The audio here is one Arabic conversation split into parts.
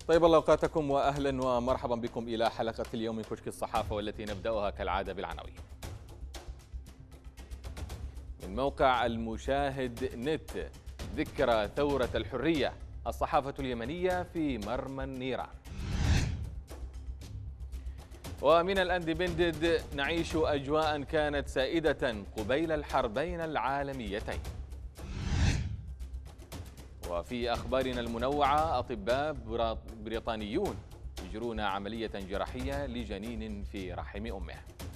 طيب الله اوقاتكم واهلا ومرحبا بكم الى حلقه اليوم من كشك الصحافه، والتي نبداها كالعاده بالعناوين. من موقع المشاهد نت: ذكرى ثوره الحريه، الصحافه اليمنيه في مرمى النيران. ومن الاندبندنت: نعيش اجواء كانت سائده قبيل الحربين العالميتين. وفي أخبارنا المنوعة: أطباء بريطانيون يجرون عملية جراحية لجنين في رحم أمه.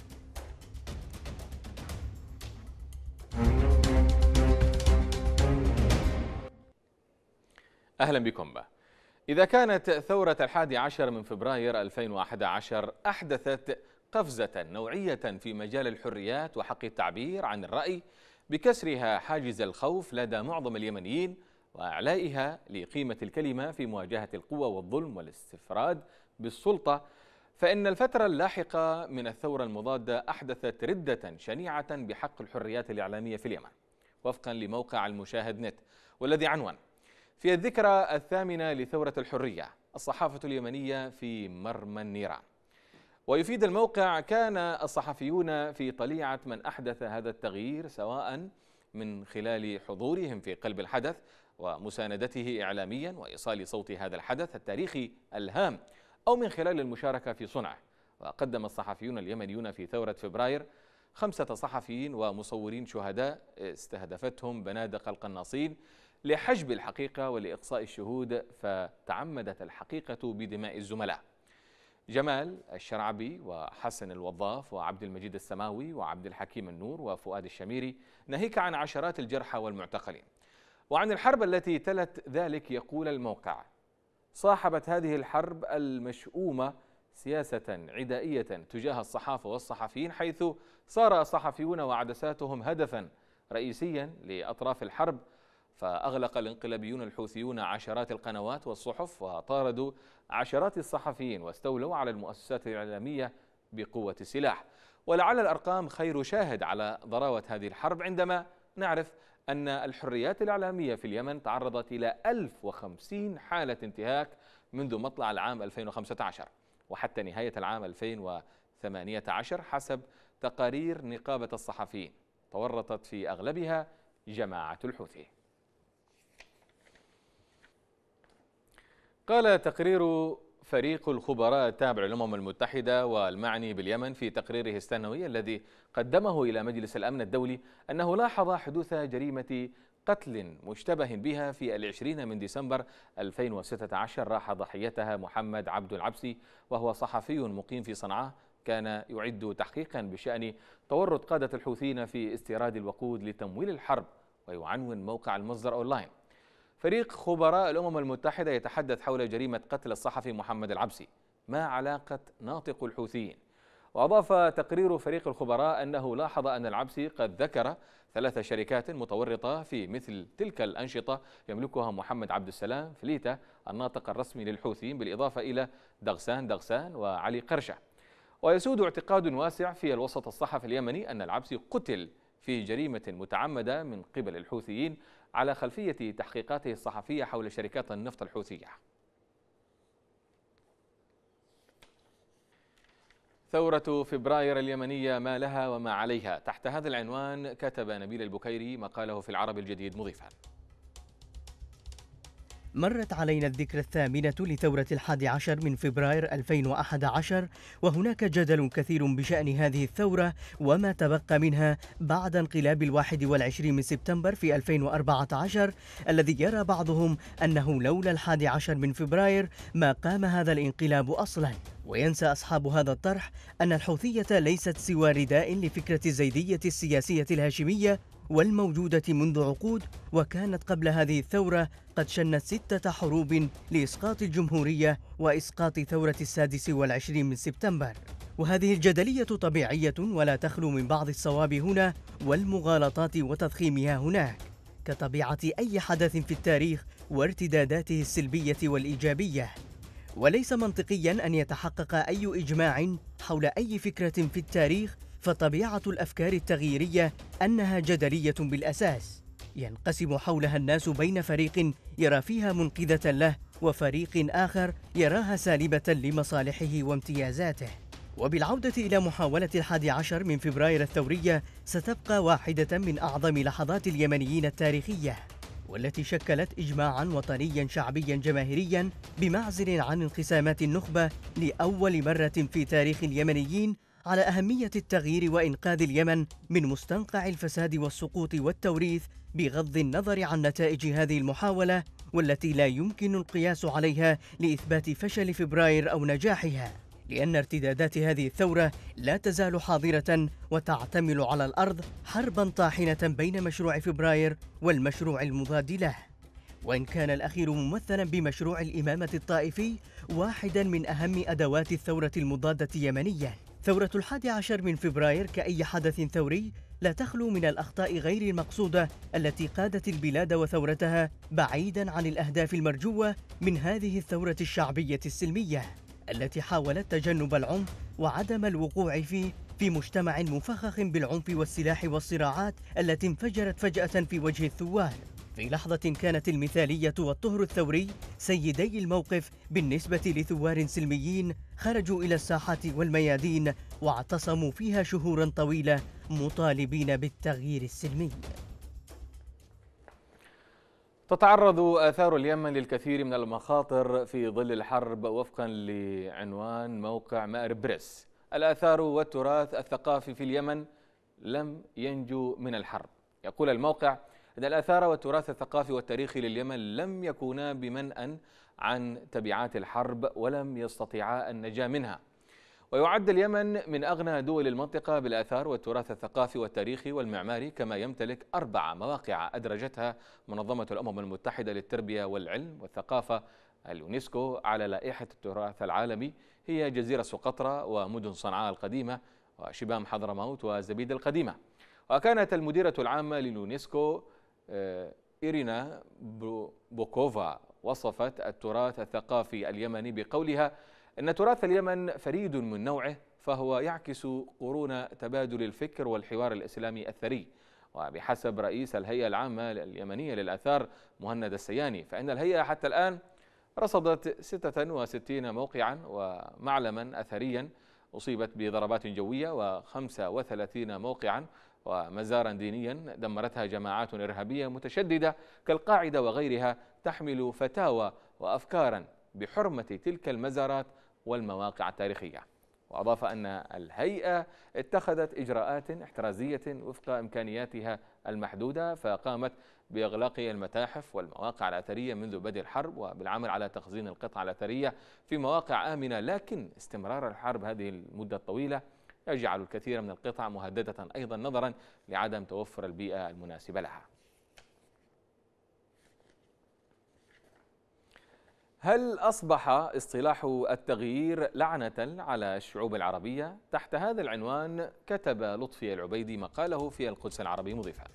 أهلا بكم. إذا كانت ثورة 11 من فبراير 2011 أحدثت قفزة نوعية في مجال الحريات وحق التعبير عن الرأي بكسرها حاجز الخوف لدى معظم اليمنيين وإعلائها لقيمة الكلمة في مواجهة القوى والظلم والاستفراد بالسلطة، فإن الفترة اللاحقة من الثورة المضادة أحدثت ردة شنيعة بحق الحريات الإعلامية في اليمن، وفقا لموقع المشاهد نت، والذي عنوان: في الذكرى 8 لثورة الحرية، الصحافة اليمنية في مرمى النيران. ويفيد الموقع: كان الصحفيون في طليعة من أحدث هذا التغيير، سواء من خلال حضورهم في قلب الحدث ومساندته إعلاميا وإيصال صوت هذا الحدث التاريخي الهام، أو من خلال المشاركة في صنعه. وقدم الصحفيون اليمنيون في ثورة فبراير 5 صحفيين ومصورين شهداء استهدفتهم بنادق القناصين لحجب الحقيقة ولإقصاء الشهود، فتعمدت الحقيقة بدماء الزملاء: جمال الشرعبي وحسن الوظاف وعبد المجيد السماوي وعبد الحكيم النور وفؤاد الشميري، ناهيك عن عشرات الجرحى والمعتقلين. وعن الحرب التي تلت ذلك يقول الموقع: صاحبت هذه الحرب المشؤومة سياسة عدائية تجاه الصحافة والصحفيين، حيث صار الصحفيون وعدساتهم هدفا رئيسيا لأطراف الحرب، فأغلق الانقلابيون الحوثيون عشرات القنوات والصحف وطاردوا عشرات الصحفيين واستولوا على المؤسسات الإعلامية بقوة السلاح. ولعل الأرقام خير شاهد على ضراوة هذه الحرب، عندما نعرف أن الحريات الإعلامية في اليمن تعرضت إلى 1050 حالة انتهاك منذ مطلع العام 2015 وحتى نهاية العام 2018 حسب تقارير نقابة الصحفيين، تورطت في أغلبها جماعة الحوثي. قال تقرير فريق الخبراء التابع للأمم المتحدة والمعني باليمن في تقريره السنوي الذي قدمه إلى مجلس الأمن الدولي أنه لاحظ حدوث جريمة قتل مشتبه بها في 20 من ديسمبر 2016 راح ضحيتها محمد عبد العبسي، وهو صحفي مقيم في صنعاء كان يعد تحقيقا بشأن تورط قادة الحوثيين في استيراد الوقود لتمويل الحرب. ويعنون موقع المصدر أونلاين: فريق خبراء الأمم المتحدة يتحدث حول جريمة قتل الصحفي محمد العبسي، ما علاقة ناطق الحوثيين؟ وأضاف تقرير فريق الخبراء أنه لاحظ أن العبسي قد ذكر 3 شركات متورطة في مثل تلك الأنشطة يملكها محمد عبد السلام فليتة الناطق الرسمي للحوثيين، بالإضافة إلى دغسان وعلي قرشة. ويسود اعتقاد واسع في الوسط الصحفي اليمني أن العبسي قتل في جريمة متعمدة من قبل الحوثيين على خلفية تحقيقاته الصحفية حول شركات النفط الحوثية. ثورة فبراير اليمنية، ما لها وما عليها. تحت هذا العنوان كتب نبيل البكيري مقاله في العربي الجديد مضيفا: مرت علينا الذكرى 8 لثورة 11 من فبراير 2011، وهناك جدل كثير بشأن هذه الثورة وما تبقى منها بعد انقلاب 21 من سبتمبر في 2014، الذي يرى بعضهم أنه لولا 11 من فبراير ما قام هذا الانقلاب أصلا. وينسى أصحاب هذا الطرح أن الحوثية ليست سوى رداء لفكرة الزيدية السياسية الهاشمية والموجودة منذ عقود، وكانت قبل هذه الثورة قد شنت 6 حروب لإسقاط الجمهورية وإسقاط ثورة 26 من سبتمبر. وهذه الجدلية طبيعية ولا تخلو من بعض الصواب هنا والمغالطات وتضخيمها هناك، كطبيعة أي حدث في التاريخ وارتداداته السلبية والإيجابية. وليس منطقيا أن يتحقق أي إجماع حول أي فكرة في التاريخ، فطبيعة الأفكار التغييرية أنها جدلية بالأساس. ينقسم حولها الناس بين فريق يرى فيها منقذة له وفريق آخر يراها سالبة لمصالحه وامتيازاته. وبالعودة إلى محاولة 11 من فبراير الثورية، ستبقى واحدة من أعظم لحظات اليمنيين التاريخية، والتي شكلت إجماعاً وطنياً شعبياً جماهيرياً بمعزل عن انقسامات النخبة لأول مرة في تاريخ اليمنيين على أهمية التغيير وإنقاذ اليمن من مستنقع الفساد والسقوط والتوريث، بغض النظر عن نتائج هذه المحاولة، والتي لا يمكن القياس عليها لإثبات فشل فبراير أو نجاحها، لأن ارتدادات هذه الثورة لا تزال حاضرة وتعتمل على الأرض حرباً طاحنة بين مشروع فبراير والمشروع المضاد له. وإن كان الأخير ممثلاً بمشروع الإمامة الطائفي، واحداً من أهم أدوات الثورة المضادة يمنية، ثورة 11 من فبراير كأي حدث ثوري لا تخلو من الأخطاء غير المقصودة التي قادت البلاد وثورتها بعيداً عن الأهداف المرجوة من هذه الثورة الشعبية السلمية، التي حاولت تجنب العنف وعدم الوقوع فيه في مجتمع مفخخ بالعنف والسلاح والصراعات التي انفجرت فجأة في وجه الثوار، في لحظة كانت المثالية والطهر الثوري سيدي الموقف بالنسبة لثوار سلميين خرجوا إلى الساحات والميادين واعتصموا فيها شهورا طويلة مطالبين بالتغيير السلمي. تتعرض آثار اليمن للكثير من المخاطر في ظل الحرب، وفقا لعنوان موقع مأرب بريس: الآثار والتراث الثقافي في اليمن لم ينجو من الحرب. يقول الموقع أن الآثار والتراث الثقافي والتاريخي لليمن لم يكونا بمنأى عن تبعات الحرب ولم يستطيعا النجاة منها. ويعد اليمن من أغنى دول المنطقة بالآثار والتراث الثقافي والتاريخي والمعماري، كما يمتلك 4 مواقع أدرجتها منظمة الأمم المتحدة للتربية والعلم والثقافة اليونسكو على لائحة التراث العالمي، هي جزيرة سقطرى ومدن صنعاء القديمة وشبام حضرموت وزبيد القديمة. وكانت المديرة العامة لليونسكو إيرينا بوكوفا وصفت التراث الثقافي اليمني بقولها إن تراث اليمن فريد من نوعه، فهو يعكس قرون تبادل الفكر والحوار الإسلامي الثري. وبحسب رئيس الهيئة العامة اليمنية للآثار مهند السياني، فإن الهيئة حتى الآن رصدت 66 موقعا ومعلما أثريا أصيبت بضربات جوية، و35 موقعا ومزارا دينيا دمرتها جماعات إرهابية متشددة كالقاعدة وغيرها، تحمل فتاوى وأفكارا بحرمة تلك المزارات والمواقع التاريخية. وأضاف أن الهيئة اتخذت إجراءات احترازية وفق إمكانياتها المحدودة، فقامت بإغلاق المتاحف والمواقع الأثرية منذ بدء الحرب، وبالعمل على تخزين القطع الأثرية في مواقع آمنة. لكن استمرار الحرب هذه المدة الطويلة يجعل الكثير من القطع مهددة أيضا، نظرا لعدم توفر البيئة المناسبة لها. هل أصبح اصطلاح التغيير لعنة على الشعوب العربية؟ تحت هذا العنوان كتب لطفي العبيدي مقاله في القدس العربي مضيفا: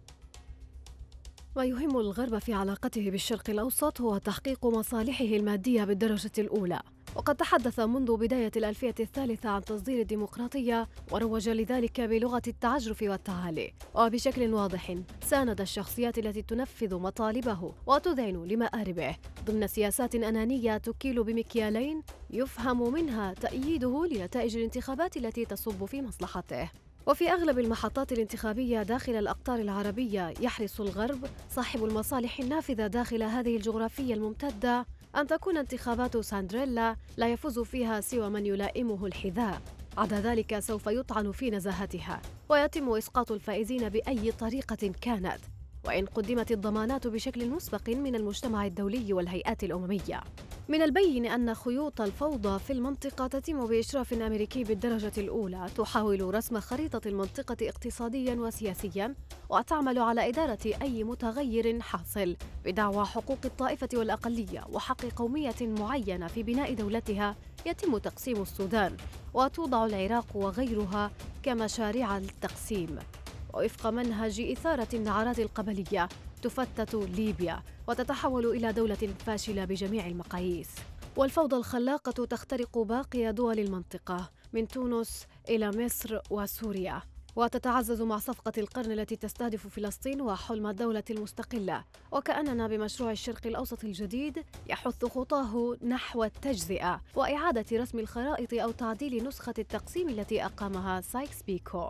ما يهم الغرب في علاقته بالشرق الأوسط هو تحقيق مصالحه المادية بالدرجة الأولى، وقد تحدث منذ بداية الألفية الثالثة عن تصدير الديمقراطية، وروج لذلك بلغة التعجرف والتعالي، وبشكل واضح ساند الشخصيات التي تنفذ مطالبه وتذعن لمآربه ضمن سياسات أنانية تكيل بمكيالين يفهم منها تأييده لنتائج الانتخابات التي تصب في مصلحته. وفي أغلب المحطات الانتخابية داخل الأقطار العربية يحرص الغرب صاحب المصالح النافذة داخل هذه الجغرافية الممتدة أن تكون انتخابات ساندريلا لا يفوز فيها سوى من يلائمه الحذاء، عدا ذلك سوف يطعن في نزاهتها ويتم إسقاط الفائزين بأي طريقة كانت، وإن قدمت الضمانات بشكل مسبق من المجتمع الدولي والهيئات الأممية. من البين أن خيوط الفوضى في المنطقة تتم بإشراف أمريكي بالدرجة الأولى، تحاول رسم خريطة المنطقة اقتصادياً وسياسياً، وتعمل على إدارة أي متغير حاصل بدعوى حقوق الطائفة والأقلية وحق قومية معينة في بناء دولتها. يتم تقسيم السودان وتوضع العراق وغيرها كمشاريع للتقسيم، ووفق منهج إثارة النعرات القبلية تفتت ليبيا وتتحول إلى دولة فاشلة بجميع المقاييس. والفوضى الخلاقة تخترق باقي دول المنطقة من تونس إلى مصر وسوريا، وتتعزز مع صفقة القرن التي تستهدف فلسطين وحلم الدولة المستقلة، وكأننا بمشروع الشرق الأوسط الجديد يحث خطاه نحو التجزئة وإعادة رسم الخرائط أو تعديل نسخة التقسيم التي أقامها سايكس بيكو.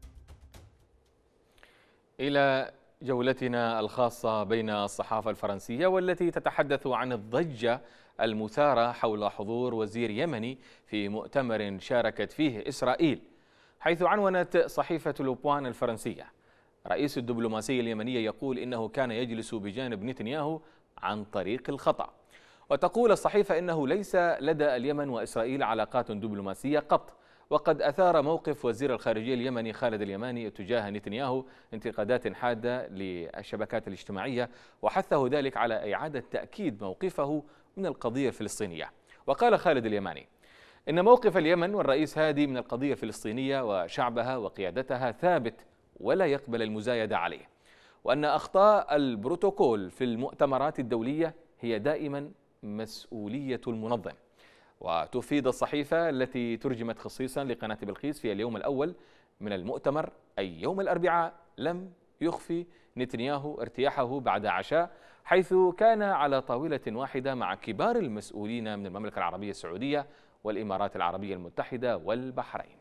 إلى جولتنا الخاصة بين الصحافة الفرنسية والتي تتحدث عن الضجة المثارة حول حضور وزير يمني في مؤتمر شاركت فيه إسرائيل، حيث عنونت صحيفة لوبوان الفرنسية: رئيس الدبلوماسية اليمنية يقول إنه كان يجلس بجانب نتنياهو عن طريق الخطأ. وتقول الصحيفة إنه ليس لدى اليمن وإسرائيل علاقات دبلوماسية قط، وقد أثار موقف وزير الخارجية اليمني خالد اليماني تجاه نتنياهو انتقادات حادة للشبكات الاجتماعية، وحثه ذلك على إعادة تأكيد موقفه من القضية الفلسطينية. وقال خالد اليماني إن موقف اليمن والرئيس هادي من القضية الفلسطينية وشعبها وقيادتها ثابت ولا يقبل المزايدة عليه، وأن أخطاء البروتوكول في المؤتمرات الدولية هي دائما مسؤولية المنظم. وتفيد الصحيفة التي ترجمت خصيصا لقناة بلقيس في اليوم الأول من المؤتمر أي يوم الأربعاء لم يخفي نتنياهو ارتياحه بعد عشاء، حيث كان على طاولة واحدة مع كبار المسؤولين من المملكة العربية السعودية والإمارات العربية المتحدة والبحرين.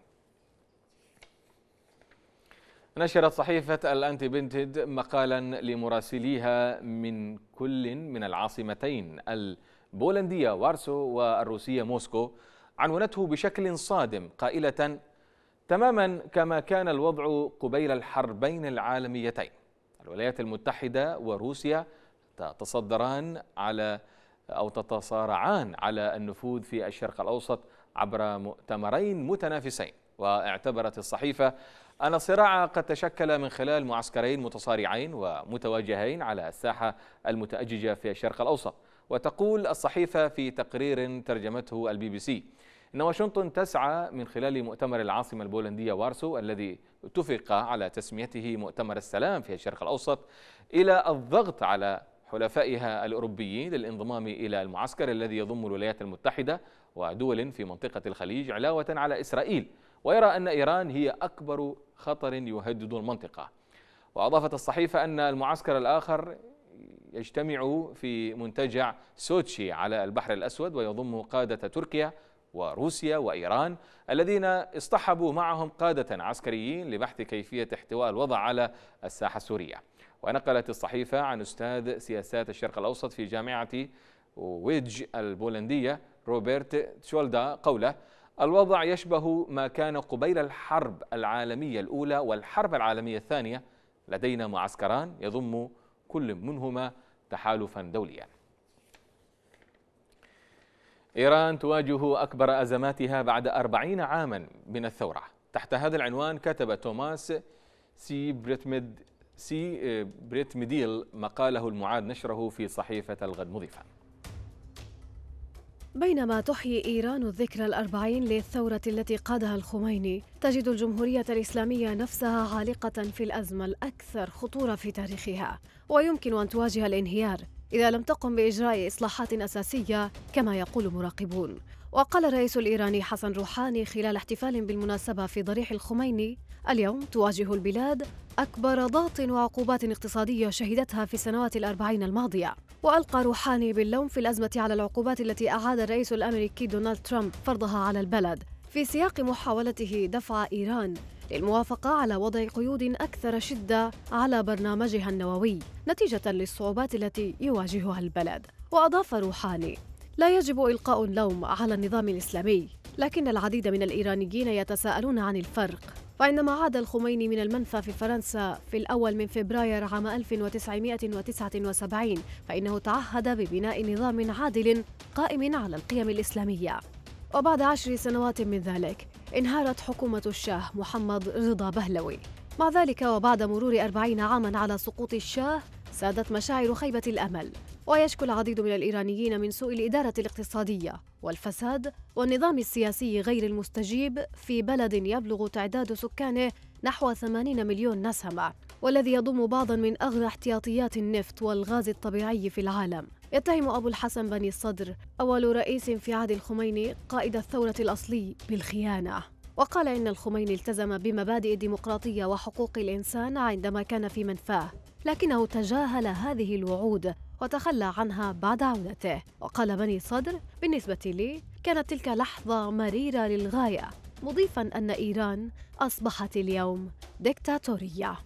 نشرت صحيفة الأنتيبنتد مقالا لمراسليها من كل من العاصمتين البولندية وارسو والروسية موسكو، عنونته بشكل صادم قائلة: تماما كما كان الوضع قبيل الحربين العالميتين، الولايات المتحدة وروسيا تتصارعان على النفوذ في الشرق الأوسط عبر مؤتمرين متنافسين. واعتبرت الصحيفة أن الصراع قد تشكل من خلال معسكرين متصارعين ومتواجهين على الساحة المتأججة في الشرق الأوسط. وتقول الصحيفة في تقرير ترجمته BBC إن واشنطن تسعى من خلال مؤتمر العاصمة البولندية وارسو الذي اتفق على تسميته مؤتمر السلام في الشرق الأوسط إلى الضغط على حلفائها الأوروبيين للانضمام إلى المعسكر الذي يضم الولايات المتحدة ودول في منطقة الخليج علاوة على إسرائيل، ويرى أن إيران هي أكبر خطر يهدد المنطقة. وأضافت الصحيفة أن المعسكر الآخر يجتمع في منتجع سوتشي على البحر الأسود ويضم قادة تركيا وروسيا وإيران الذين اصطحبوا معهم قادة عسكريين لبحث كيفية احتواء الوضع على الساحة السورية. ونقلت الصحيفة عن أستاذ سياسات الشرق الأوسط في جامعة ويدج البولندية روبرت تشولدا قوله: الوضع يشبه ما كان قبيل الحرب العالمية الأولى والحرب العالمية الثانية، لدينا معسكران يضم كل منهما تحالفا دوليا. إيران تواجه أكبر أزماتها بعد 40 عاما من الثورة. تحت هذا العنوان كتب توماس سي بريتميديل مقاله المعاد نشره في صحيفة الغد مضيفا: بينما تحيي إيران الذكرى الأربعين للثورة التي قادها الخميني، تجد الجمهورية الإسلامية نفسها عالقة في الأزمة الأكثر خطورة في تاريخها، ويمكن أن تواجه الانهيار إذا لم تقم بإجراء إصلاحات أساسية كما يقول مراقبون. وقال الرئيس الإيراني حسن روحاني خلال احتفال بالمناسبة في ضريح الخميني: اليوم تواجه البلاد أكبر ضغط وعقوبات اقتصادية شهدتها في السنوات الأربعين الماضية. وألقى روحاني باللوم في الأزمة على العقوبات التي أعاد الرئيس الأمريكي دونالد ترامب فرضها على البلد في سياق محاولته دفع إيران للموافقة على وضع قيود أكثر شدة على برنامجها النووي نتيجة للصعوبات التي يواجهها البلد. وأضاف روحاني: لا يجب إلقاء اللوم على النظام الإسلامي، لكن العديد من الإيرانيين يتساءلون عن الفرق. فعندما عاد الخميني من المنفى في فرنسا في الأول من فبراير عام 1979 فإنه تعهد ببناء نظام عادل قائم على القيم الإسلامية. وبعد 10 سنوات من ذلك انهارت حكومة الشاه محمد رضا بهلوي. مع ذلك وبعد مرور 40 عاما على سقوط الشاه سادت مشاعر خيبة الأمل، ويشكو العديد من الإيرانيين من سوء الإدارة الاقتصادية والفساد والنظام السياسي غير المستجيب في بلد يبلغ تعداد سكانه نحو 80 مليون نسمة، والذي يضم بعضا من أغلى احتياطيات النفط والغاز الطبيعي في العالم. يتهم أبو الحسن بني الصدر أول رئيس في عهد الخميني قائد الثورة الأصلي بالخيانة. وقال إن الخميني التزم بمبادئ الديمقراطية وحقوق الإنسان عندما كان في منفاه، لكنه تجاهل هذه الوعود وتخلى عنها بعد عودته. وقال بني صدر: بالنسبة لي كانت تلك لحظة مريرة للغاية، مضيفاً أن إيران أصبحت اليوم ديكتاتورية.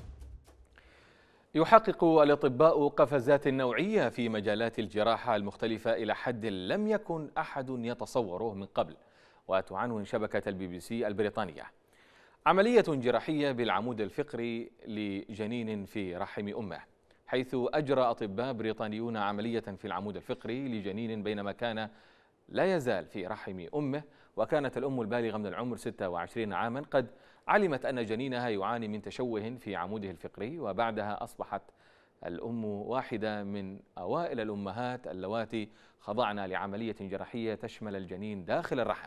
يحقق الأطباء قفزات نوعية في مجالات الجراحة المختلفة إلى حد لم يكن أحد يتصوره من قبل. وتعنون شبكة الBBC البريطانية: عملية جراحية بالعمود الفقري لجنين في رحم أمه، حيث أجرى أطباء بريطانيون عملية في العمود الفقري لجنين بينما كان لا يزال في رحم أمه. وكانت الأم البالغة من العمر 26 عاما قد علمت أن جنينها يعاني من تشوه في عموده الفقري، وبعدها أصبحت الأم واحدة من أوائل الأمهات اللواتي خضعن لعملية جراحية تشمل الجنين داخل الرحم.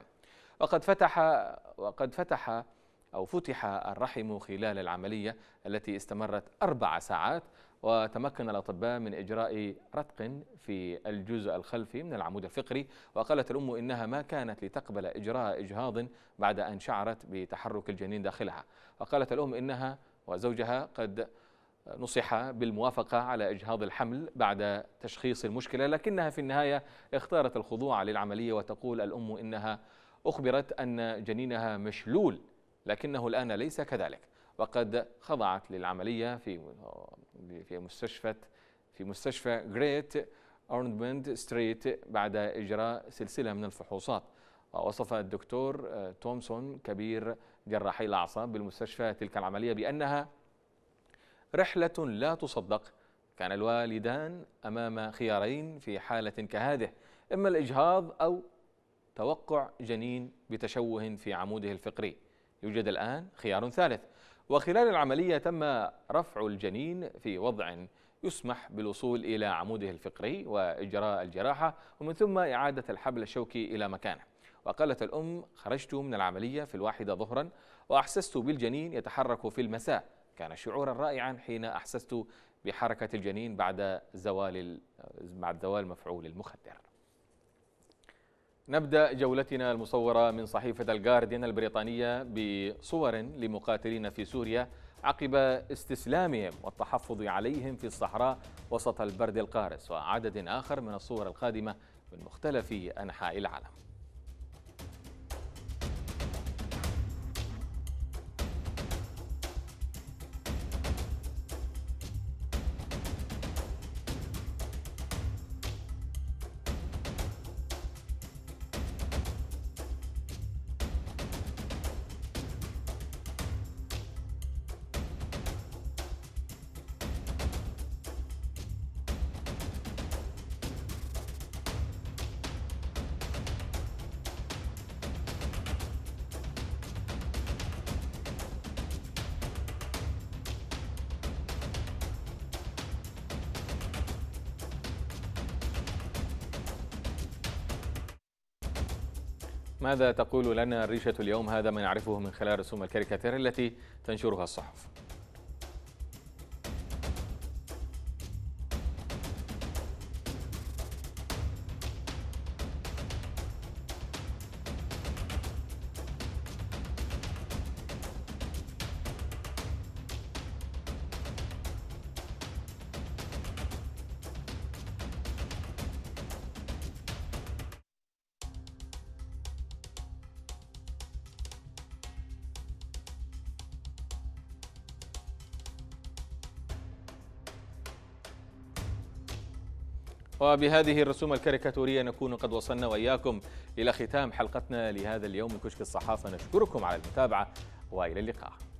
وقد فتح الرحم خلال العملية التي استمرت 4 ساعات، وتمكن الأطباء من إجراء رتق في الجزء الخلفي من العمود الفقري. وقالت الأم إنها ما كانت لتقبل إجراء إجهاض بعد أن شعرت بتحرك الجنين داخلها. وقالت الأم إنها وزوجها قد نصح بالموافقة على إجهاض الحمل بعد تشخيص المشكلة، لكنها في النهاية اختارت الخضوع للعملية. وتقول الأم إنها أخبرت أن جنينها مشلول، لكنه الآن ليس كذلك، وقد خضعت للعملية في مستشفى جريت أورموند ستريت بعد إجراء سلسلة من الفحوصات. ووصف الدكتور تومسون كبير جراحي الأعصاب بالمستشفى تلك العملية بأنها رحلة لا تصدق. كان الوالدان أمام خيارين في حالة كهذه: إما الإجهاض أو توقع جنين بتشوه في عموده الفقري. يوجد الآن خيار ثالث. وخلال العملية تم رفع الجنين في وضع يسمح بالوصول إلى عموده الفقري وإجراء الجراحة، ومن ثم إعادة الحبل الشوكي إلى مكانه. وقالت الأم: خرجت من العملية في 1 ظهرا وأحسست بالجنين يتحرك في المساء. كان شعورا رائعا حين أحسست بحركة الجنين بعد زوال مفعول المخدر. نبدأ جولتنا المصورة من صحيفة الجارديان البريطانية بصور لمقاتلين في سوريا عقب استسلامهم والتحفظ عليهم في الصحراء وسط البرد القارس، وعدد آخر من الصور القادمة من مختلف أنحاء العالم. ماذا تقول لنا الريشة اليوم؟ هذا ما نعرفه من خلال رسوم الكاريكاتير التي تنشرها الصحف. وبهذه الرسوم الكاريكاتورية نكون قد وصلنا وإياكم إلى ختام حلقتنا لهذا اليوم من كشك الصحافة. نشكركم على المتابعة وإلى اللقاء.